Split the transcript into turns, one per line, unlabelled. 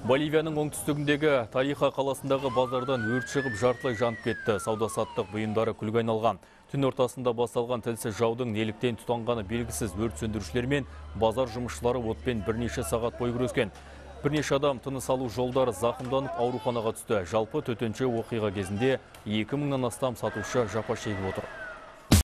Боливияның оңтүстігіндегі Тариха қаласындағы базардан өрт шығып жартылай жанып кетті. Сауда-саттық бұйымдары күлге айналған. Түн ортасында басталған тілсіз жаудың неліктен тұтанғаны белгісіз. Өрт сөндірушілер мен базар жұмысшылары отпен бірнеше сағат бойы күрескен. Бірнеше адам тыныс алу жолдары зақымданып ауруханаға түсті. Жалпы төтенше оқиға кезінде 2000-нан астам сатушы жапа шегіп отыр.